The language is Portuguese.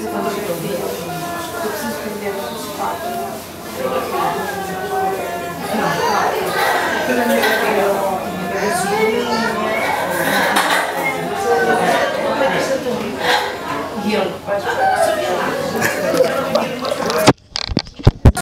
fazer fotografia. Eu preciso aprender a fotografar. E ele vai